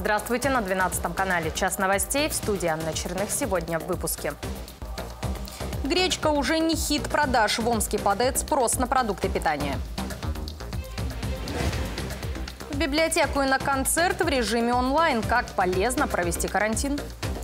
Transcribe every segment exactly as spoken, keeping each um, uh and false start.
Здравствуйте на двенадцатом канале. Час новостей, в студии Анна Черных. Сегодня в выпуске. Гречка уже не хит продаж. В Омске падает спрос на продукты питания. В библиотеку и на концерт в режиме онлайн. Как полезно провести карантин.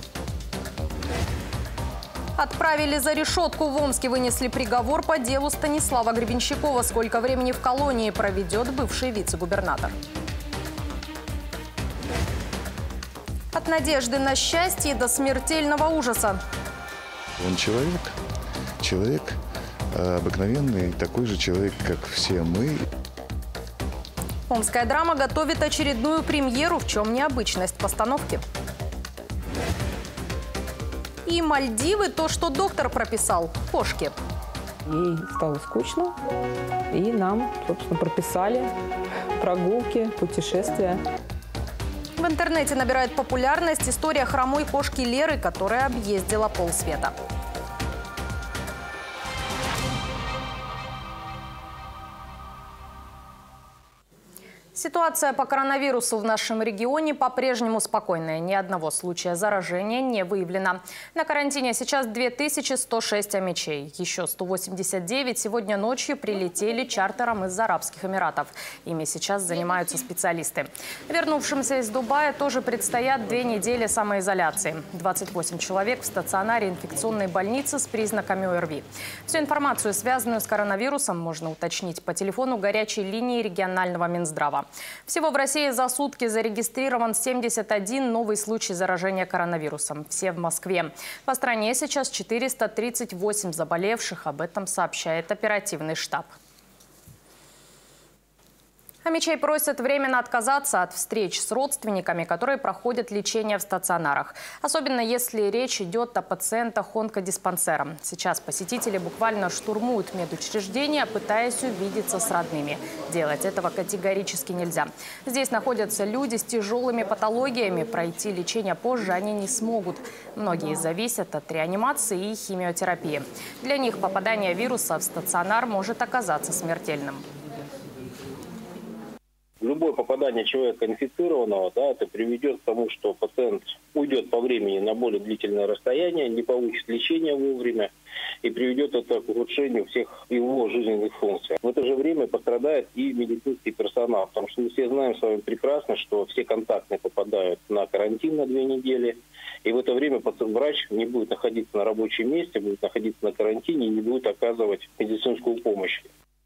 Отправили за решетку. В Омске вынесли приговор по делу Станислава Гребенщикова. Сколько времени в колонии проведет бывший вице-губернатор. От надежды на счастье до смертельного ужаса. Он человек, человек обыкновенный, такой же человек, как все мы. Омская драма готовит очередную премьеру. В чем необычность постановки? И Мальдивы – то, что доктор прописал – кошки. Ей стало скучно, и нам, собственно, прописали прогулки, путешествия. В интернете набирает популярность история хромой кошки Леры, которая объездила полсвета. Ситуация по коронавирусу в нашем регионе по-прежнему спокойная. Ни одного случая заражения не выявлено. На карантине сейчас две тысячи сто шесть омичей. Еще сто восемьдесят девять сегодня ночью прилетели чартером из Арабских Эмиратов. Ими сейчас занимаются специалисты. Вернувшимся из Дубая тоже предстоят две недели самоизоляции. двадцать восемь человек в стационаре инфекционной больницы с признаками ОРВИ. Всю информацию, связанную с коронавирусом, можно уточнить по телефону горячей линии регионального Минздрава. Всего в России за сутки зарегистрирован семьдесят один новый случай заражения коронавирусом. Все в Москве. По стране сейчас четыреста тридцать восемь заболевших. Об этом сообщает оперативный штаб. Омичей просят временно отказаться от встреч с родственниками, которые проходят лечение в стационарах. Особенно если речь идет о пациентах онкодиспансера. Сейчас посетители буквально штурмуют медучреждения, пытаясь увидеться с родными. Делать этого категорически нельзя. Здесь находятся люди с тяжелыми патологиями. Пройти лечение позже они не смогут. Многие зависят от реанимации и химиотерапии. Для них попадание вируса в стационар может оказаться смертельным. Любое попадание человека инфицированного, да, это приведет к тому, что пациент уйдет по времени на более длительное расстояние, не получит лечения вовремя и приведет это к ухудшению всех его жизненных функций. В это же время пострадает и медицинский персонал, потому что мы все знаем с вами прекрасно, что все контактные попадают на карантин на две недели, и в это время врач не будет находиться на рабочем месте, будет находиться на карантине и не будет оказывать медицинскую помощь.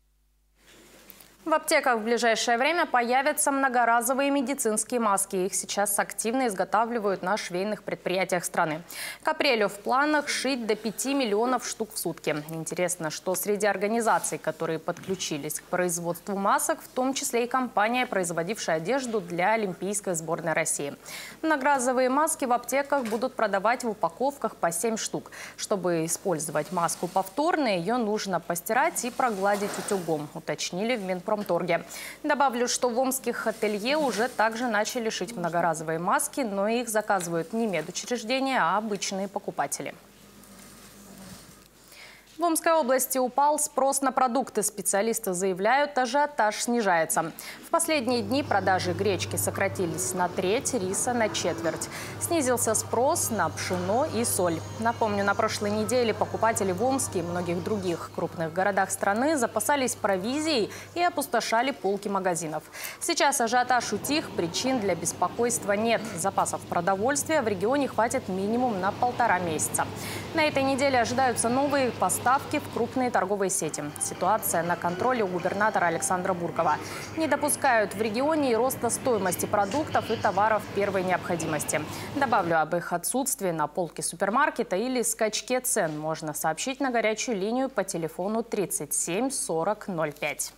В аптеках в ближайшее время появятся многоразовые медицинские маски. Их сейчас активно изготавливают на швейных предприятиях страны. К апрелю в планах шить до пяти миллионов штук в сутки. Интересно, что среди организаций, которые подключились к производству масок, в том числе и компания, производившая одежду для Олимпийской сборной России. Многоразовые маски в аптеках будут продавать в упаковках по семь штук. Чтобы использовать маску повторно, ее нужно постирать и прогладить утюгом, уточнили в Минпромторге. Добавлю, что в омских ателье уже также начали шить многоразовые маски, но их заказывают не медучреждения, а обычные покупатели. В Омской области упал спрос на продукты. Специалисты заявляют, ажиотаж снижается. В последние дни продажи гречки сократились на треть, риса на четверть. Снизился спрос на пшено и соль. Напомню, на прошлой неделе покупатели в Омске и многих других крупных городах страны запасались провизией и опустошали полки магазинов. Сейчас ажиотаж утих, причин для беспокойства нет. Запасов продовольствия в регионе хватит минимум на полтора месяца. На этой неделе ожидаются новые поставки в крупные торговые сети. Ситуация на контроле у губернатора Александра Буркова. Не допускают в регионе и роста стоимости продуктов и товаров первой необходимости. Добавлю, об их отсутствии на полке супермаркета или скачке цен можно сообщить на горячую линию по телефону тридцать семь сорок ноль пять.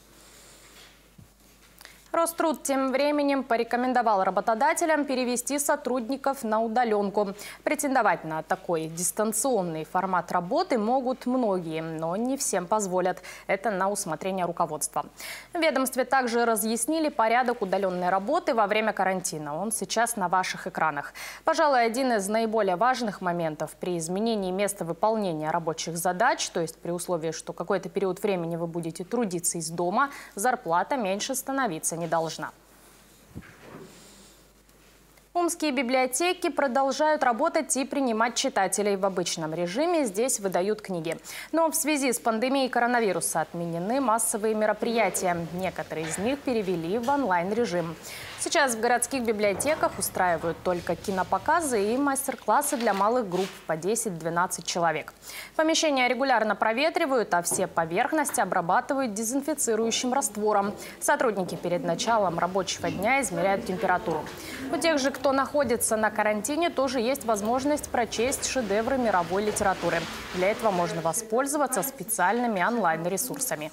Роструд тем временем порекомендовал работодателям перевести сотрудников на удаленку. Претендовать на такой дистанционный формат работы могут многие, но не всем позволят. Это на усмотрение руководства. В ведомстве также разъяснили порядок удаленной работы во время карантина. Он сейчас на ваших экранах. Пожалуй, один из наиболее важных моментов при изменении места выполнения рабочих задач, то есть при условии, что какой-то период времени вы будете трудиться из дома, зарплата меньше становиться не должна. Омские библиотеки продолжают работать и принимать читателей в обычном режиме. Здесь выдают книги. Но в связи с пандемией коронавируса отменены массовые мероприятия. Некоторые из них перевели в онлайн-режим. Сейчас в городских библиотеках устраивают только кинопоказы и мастер-классы для малых групп по десять-двенадцать человек. Помещения регулярно проветривают, а все поверхности обрабатывают дезинфицирующим раствором. Сотрудники перед началом рабочего дня измеряют температуру. У тех же, кто находится на карантине, тоже есть возможность прочесть шедевры мировой литературы. Для этого можно воспользоваться специальными онлайн-ресурсами.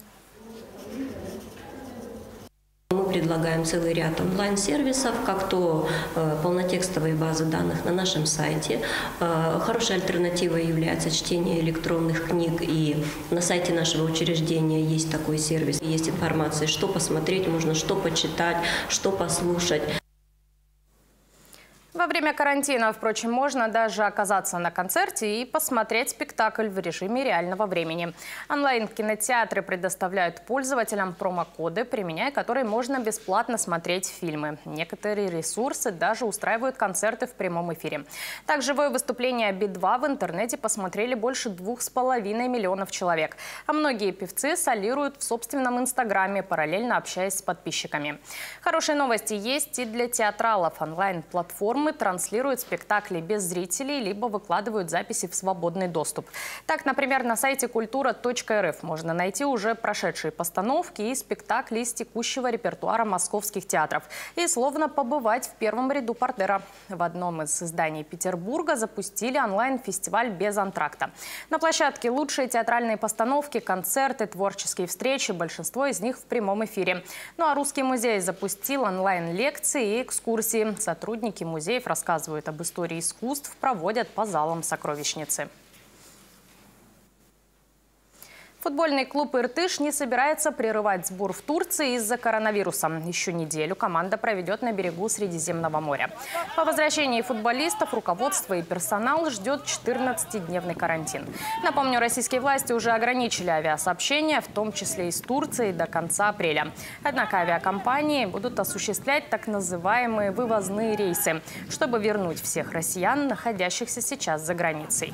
Мы предлагаем целый ряд онлайн-сервисов, как то э, полнотекстовые базы данных на нашем сайте. Э, хорошей альтернативой является чтение электронных книг, и на сайте нашего учреждения есть такой сервис. Есть информация, что посмотреть можно, что почитать, что послушать. Во время карантина, впрочем, можно даже оказаться на концерте и посмотреть спектакль в режиме реального времени. Онлайн-кинотеатры предоставляют пользователям промокоды, применяя которые можно бесплатно смотреть фильмы. Некоторые ресурсы даже устраивают концерты в прямом эфире. Так, живое выступление Би два в интернете посмотрели больше двух с половиной миллионов человек. А многие певцы солируют в собственном инстаграме, параллельно общаясь с подписчиками. Хорошие новости есть и для театралов. Онлайн-платформы транслируют спектакли без зрителей, либо выкладывают записи в свободный доступ. Так, например, на сайте культура точка эр эф можно найти уже прошедшие постановки и спектакли из текущего репертуара московских театров и словно побывать в первом ряду портера. В одном из изданий Петербурга запустили онлайн-фестиваль без антракта. На площадке лучшие театральные постановки, концерты, творческие встречи, большинство из них в прямом эфире. Ну а Русский музей запустил онлайн-лекции и экскурсии. Сотрудники музея рассказывают об истории искусств, проводят по залам сокровищницы. Футбольный клуб «Иртыш» не собирается прерывать сбор в Турции из-за коронавируса. Еще неделю команда проведет на берегу Средиземного моря. По возвращении футболистов руководство и персонал ждет четырнадцатидневный карантин. Напомню, российские власти уже ограничили авиасообщения, в том числе из Турции, до конца апреля. Однако авиакомпании будут осуществлять так называемые вывозные рейсы, чтобы вернуть всех россиян, находящихся сейчас за границей.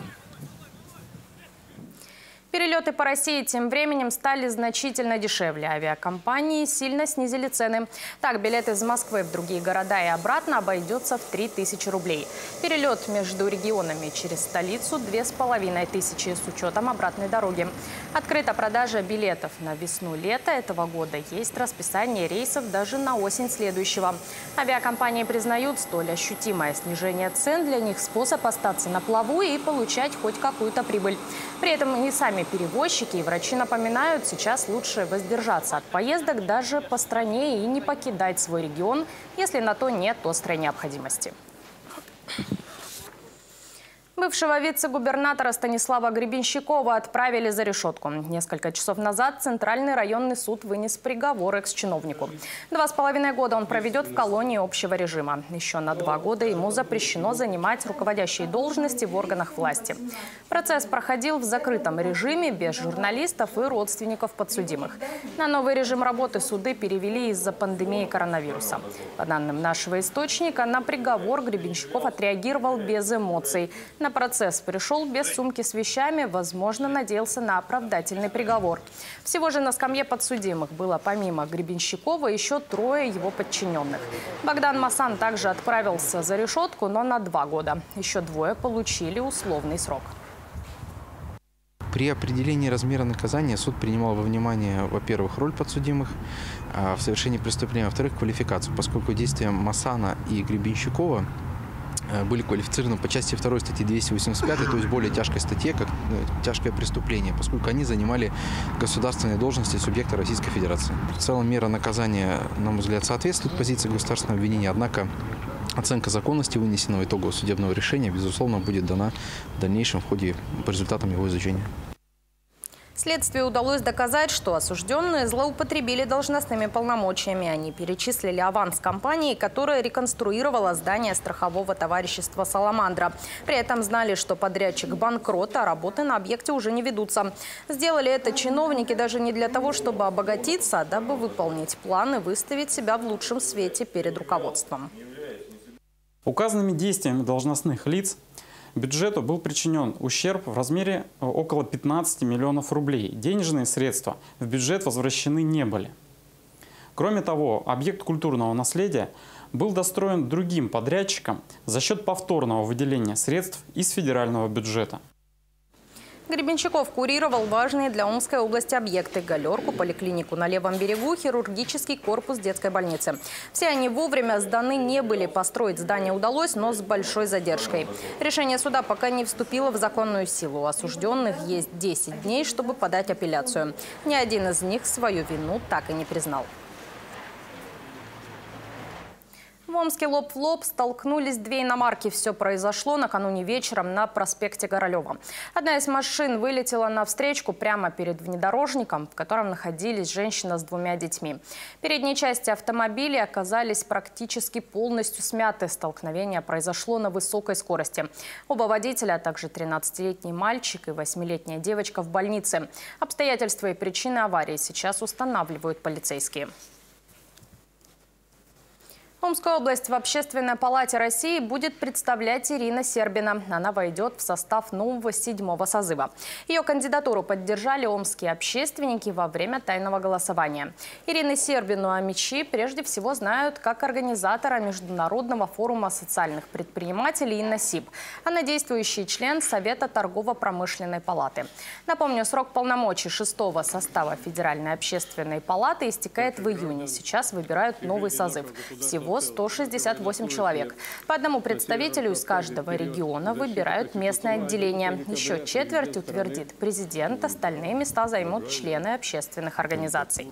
Перелеты по России тем временем стали значительно дешевле. Авиакомпании сильно снизили цены. Так, билет из Москвы в другие города и обратно обойдется в три тысячи рублей. Перелет между регионами через столицу – две с половиной тысячи с учетом обратной дороги. Открыта продажа билетов на весну-лето этого года. Есть расписание рейсов даже на осень следующего. Авиакомпании признают, столь ощутимое снижение цен для них способ остаться на плаву и получать хоть какую-то прибыль. При этом и сами перевозчики и врачи напоминают, сейчас лучше воздержаться от поездок даже по стране и не покидать свой регион, если на то нет острой необходимости. Бывшего вице-губернатора Станислава Гребенщикова отправили за решетку. Несколько часов назад Центральный районный суд вынес приговор экс-чиновнику. Два с половиной года он проведет в колонии общего режима. Еще на два года ему запрещено занимать руководящие должности в органах власти. Процесс проходил в закрытом режиме, без журналистов и родственников подсудимых. На новый режим работы суды перевели из-за пандемии коронавируса. По данным нашего источника, на приговор Гребенщиков отреагировал без эмоций. На процесс пришел без сумки с вещами, возможно, надеялся на оправдательный приговор. Всего же на скамье подсудимых было помимо Гребенщикова еще трое его подчиненных. Богдан Масан также отправился за решетку, но на два года. Еще двое получили условный срок. При определении размера наказания суд принимал во внимание, во-первых, роль подсудимых в совершении преступления, во-вторых, квалификацию, поскольку действия Масана и Гребенщикова были квалифицированы по части второй статьи двести восемьдесят пять, то есть более тяжкой статье, как тяжкое преступление, поскольку они занимали государственные должности субъекта Российской Федерации. В целом мера наказания, на мой взгляд, соответствует позиции государственного обвинения, однако оценка законности вынесенного итогового судебного решения, безусловно, будет дана в дальнейшем в ходе по результатам его изучения. Следствию удалось доказать, что осужденные злоупотребили должностными полномочиями. Они перечислили аванс компании, которая реконструировала здание страхового товарищества «Саламандра». При этом знали, что подрядчик банкрот, а работы на объекте уже не ведутся. Сделали это чиновники даже не для того, чтобы обогатиться, а дабы выполнить план и выставить себя в лучшем свете перед руководством. Указанными действиями должностных лиц бюджету был причинен ущерб в размере около пятнадцати миллионов рублей. Денежные средства в бюджет возвращены не были. Кроме того, объект культурного наследия был достроен другим подрядчиком за счет повторного выделения средств из федерального бюджета. Гребенщиков курировал важные для Омской области объекты – галерку, поликлинику на левом берегу, хирургический корпус детской больницы. Все они вовремя сданы не были. Построить здание удалось, но с большой задержкой. Решение суда пока не вступило в законную силу. У осужденных есть десять дней, чтобы подать апелляцию. Ни один из них свою вину так и не признал. В Омске лоб в лоб столкнулись две иномарки. Все произошло накануне вечером на проспекте Королева. Одна из машин вылетела на встречку прямо перед внедорожником, в котором находились женщина с двумя детьми. Передние части автомобиля оказались практически полностью смяты. Столкновение произошло на высокой скорости. Оба водителя, а также тринадцатилетний мальчик и восьмилетняя девочка в больнице. Обстоятельства и причины аварии сейчас устанавливают полицейские. Омскую область в Общественной палате России будет представлять Ирина Сербина. Она войдет в состав нового седьмого созыва. Ее кандидатуру поддержали омские общественники во время тайного голосования. Ирину Сербину омичи прежде всего знают как организатора Международного форума социальных предпринимателей «Инносиб». Она действующий член Совета торгово-промышленной палаты. Напомню, срок полномочий шестого состава Федеральной общественной палаты истекает в июне. Сейчас выбирают новый созыв. Всего сто шестьдесят восемь человек. По одному представителю из каждого региона выбирают местное отделение. Еще четверть утвердит президент, остальные места займут члены общественных организаций.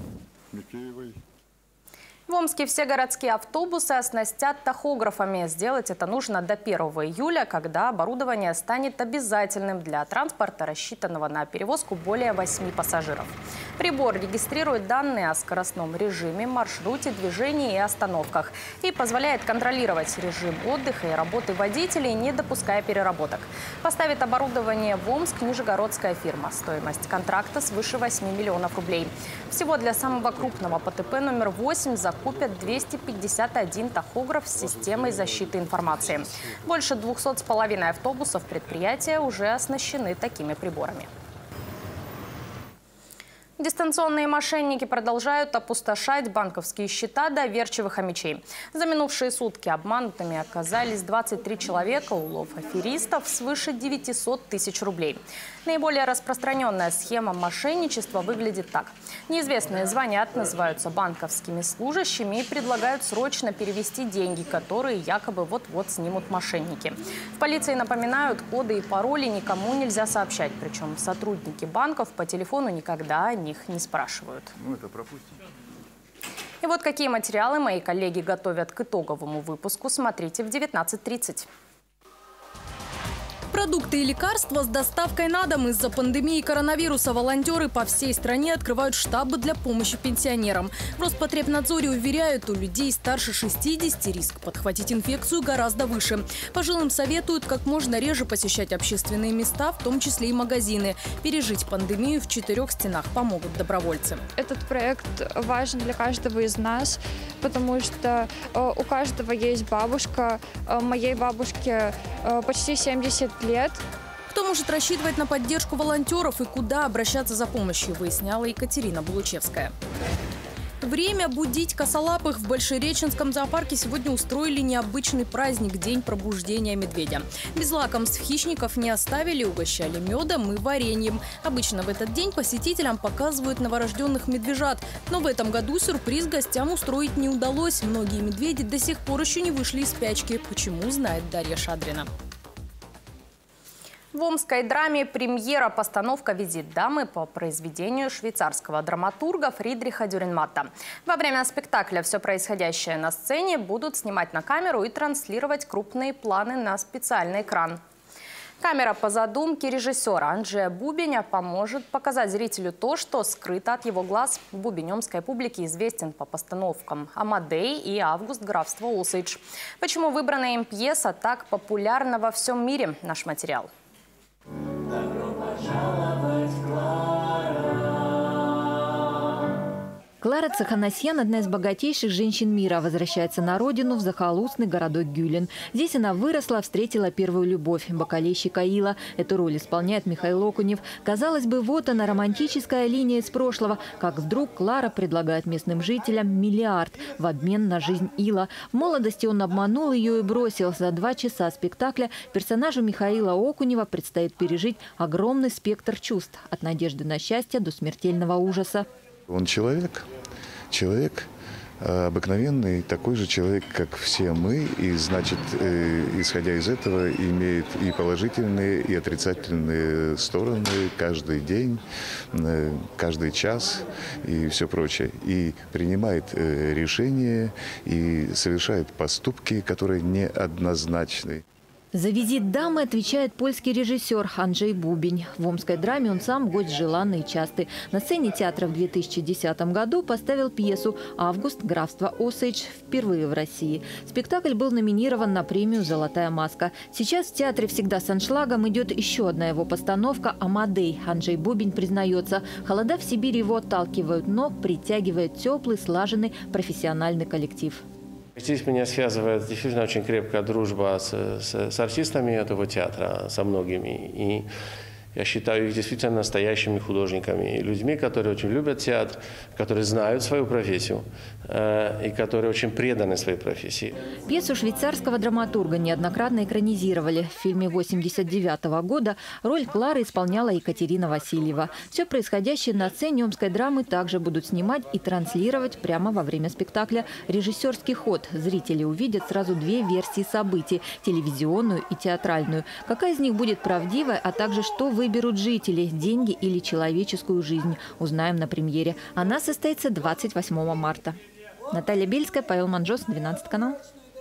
В Омске все городские автобусы оснастят тахографами. Сделать это нужно до первого июля, когда оборудование станет обязательным для транспорта, рассчитанного на перевозку более восьми пассажиров. Прибор регистрирует данные о скоростном режиме, маршруте, движении и остановках и позволяет контролировать режим отдыха и работы водителей, не допуская переработок. Поставит оборудование в Омск нижегородская фирма. Стоимость контракта свыше восьми миллионов рублей. Всего для самого крупного ПТП номер восемь закупят двести пятьдесят один тахограф с системой защиты информации. Больше двухсот с половиной автобусов предприятия уже оснащены такими приборами. Дистанционные мошенники продолжают опустошать банковские счета доверчивых омичей. За минувшие сутки обманутыми оказались двадцать три человека, улов аферистов свыше девятисот тысяч рублей. Наиболее распространенная схема мошенничества выглядит так. Неизвестные звонят, называются банковскими служащими и предлагают срочно перевести деньги, которые якобы вот-вот снимут мошенники. В полиции напоминают, коды и пароли никому нельзя сообщать. Причем сотрудники банков по телефону никогда о них не спрашивают. Ну, это пропустим. И вот какие материалы мои коллеги готовят к итоговому выпуску, смотрите в девятнадцать тридцать. Продукты и лекарства с доставкой на дом. Из-за пандемии коронавируса волонтеры по всей стране открывают штабы для помощи пенсионерам. В Роспотребнадзоре уверяют, у людей старше шестидесяти риск подхватить инфекцию гораздо выше. Пожилым советуют как можно реже посещать общественные места, в том числе и магазины. Пережить пандемию в четырех стенах помогут добровольцы. Этот проект важен для каждого из нас, потому что э, у каждого есть бабушка. Э, моей бабушке э, почти семьдесят лет. Кто может рассчитывать на поддержку волонтеров и куда обращаться за помощью, выясняла Екатерина Булучевская. Время будить косолапых. В Большереченском зоопарке сегодня устроили необычный праздник – День пробуждения медведя. Без лакомств хищников не оставили, угощали медом и вареньем. Обычно в этот день посетителям показывают новорожденных медвежат. Но в этом году сюрприз гостям устроить не удалось. Многие медведи до сих пор еще не вышли из спячки. Почему, знает Дарья Шадрина. В омской драме премьера постановка «Визит дамы» по произведению швейцарского драматурга Фридриха Дюрренматта. Во время спектакля все происходящее на сцене будут снимать на камеру и транслировать крупные планы на специальный экран. Камера по задумке режиссера Анджея Бубеня поможет показать зрителю то, что скрыто от его глаз. Бубень омской публике известен по постановкам «Амадей» и «Август графства Осейдж». Почему выбранная им пьеса так популярна во всем мире? Наш материал. Добро пожаловать, Клара. Клара Цаханасьян – одна из богатейших женщин мира. Возвращается на родину в захолустный городок Гюлен. Здесь она выросла, встретила первую любовь – бакалейщика Ила. Эту роль исполняет Михаил Окунев. Казалось бы, вот она, романтическая линия из прошлого. Как вдруг Клара предлагает местным жителям миллиард в обмен на жизнь Ила. В молодости он обманул ее и бросил. За два часа спектакля персонажу Михаила Окунева предстоит пережить огромный спектр чувств – от надежды на счастье до смертельного ужаса. Он человек, человек обыкновенный, такой же человек, как все мы, и, значит, э, исходя из этого, имеет и положительные, и отрицательные стороны каждый день, э, каждый час и все прочее. И принимает э, решения, и совершает поступки, которые неоднозначны. За визит дамы отвечает польский режиссер Анджей Бубень. В омской драме он сам гость желанный и частый. На сцене театра в две тысячи десятом году поставил пьесу «Август. Графство Осейдж» впервые в России. Спектакль был номинирован на премию «Золотая маска». Сейчас в театре «Всегда с аншлагом» идет еще одна его постановка «Амадей». Анджей Бубень признается, холода в Сибири его отталкивают, но притягивает теплый, слаженный профессиональный коллектив. Здесь меня связывает действительно очень крепкая дружба с, с, с артистами этого театра, со многими. И я считаю их действительно настоящими художниками, людьми, которые очень любят театр, которые знают свою профессию э, и которые очень преданы своей профессии. Пьесу швейцарского драматурга неоднократно экранизировали. В фильме восемьдесят девятого года роль Клары исполняла Екатерина Васильева. Все происходящее на сцене омской драмы также будут снимать и транслировать прямо во время спектакля. Режиссерский ход. Зрители увидят сразу две версии событий – телевизионную и театральную. Какая из них будет правдивая, а также что вы выберут жители – деньги или человеческую жизнь. Узнаем на премьере. Она состоится двадцать восьмого марта. Наталья Бельская, Павел Манжос, двенадцатый канал.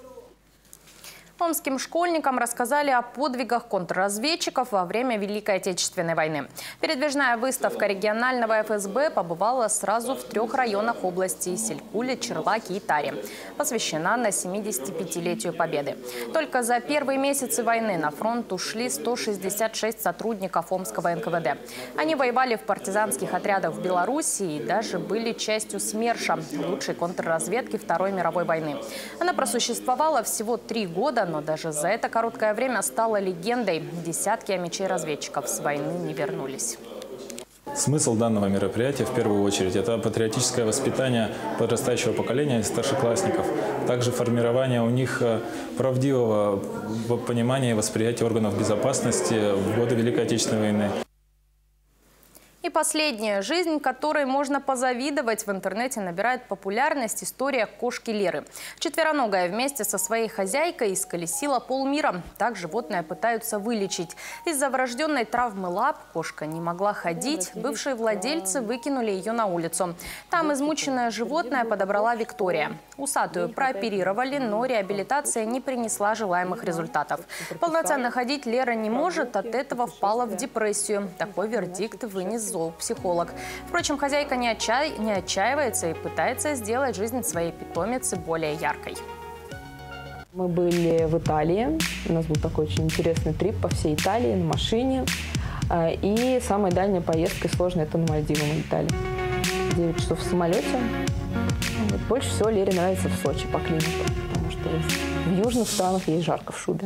Омским школьникам рассказали о подвигах контрразведчиков во время Великой Отечественной войны. Передвижная выставка регионального эф эс бэ побывала сразу в трех районах области – Селькуле, Черлаке и Таре. Посвящена на семидесятипятилетию Победы. Только за первые месяцы войны на фронт ушли сто шестьдесят шесть сотрудников Омского эн ка вэ дэ. Они воевали в партизанских отрядах в Беларуси и даже были частью СМЕРШа – лучшей контрразведки Второй мировой войны. Она просуществовала всего три года, но даже за это короткое время стала легендой. Десятки мечей разведчиков с войны не вернулись. Смысл данного мероприятия в первую очередь – это патриотическое воспитание подрастающего поколения старшеклассников, также формирование у них правдивого понимания и восприятия органов безопасности в годы Великой Отечественной войны. И последняя. Жизнь, которой можно позавидовать, в интернете набирает популярность история кошки Леры. Четвероногая вместе со своей хозяйкой исколесила полмира. Так животное пытаются вылечить. Из-за врожденной травмы лап кошка не могла ходить. Бывшие владельцы выкинули ее на улицу. Там измученное животное подобрала Виктория. Усатую прооперировали, но реабилитация не принесла желаемых результатов. Полноценно ходить Лера не может, от этого впала в депрессию. Такой вердикт вынес зоопсихолог. Впрочем, хозяйка не, отча... не отчаивается и пытается сделать жизнь своей питомицы более яркой. Мы были в Италии. У нас был такой очень интересный трип по всей Италии на машине. И самая дальняя поездка и сложная – это на Мальдивы мы летали. девять часов в самолете. Вот. Больше всего Лере нравится в Сочи по климату, потому что в южных странах ей жарко в шубе.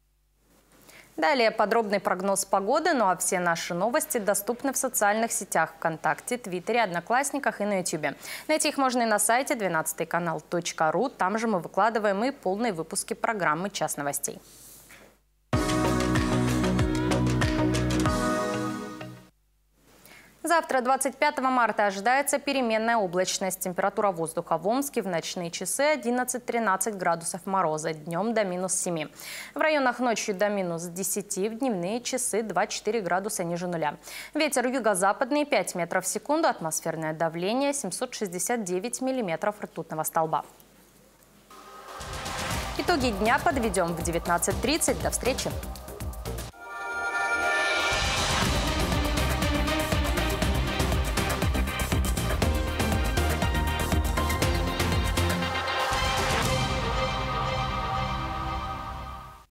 Далее подробный прогноз погоды, ну а все наши новости доступны в социальных сетях ВКонтакте, Твиттере, Одноклассниках и на Ютубе. Найти их можно и на сайте двенадцатый канал точка ру. Там же мы выкладываем и полные выпуски программы «Час новостей». Завтра, двадцать пятого марта, ожидается переменная облачность. Температура воздуха в Омске в ночные часы одиннадцать-тринадцать градусов мороза, днем до минус семи. В районах ночью до минус десяти, в дневные часы два-четыре градуса ниже нуля. Ветер юго-западный пять метров в секунду, атмосферное давление семьсот шестьдесят девять миллиметров ртутного столба. Итоги дня подведем в девятнадцать тридцать. До встречи!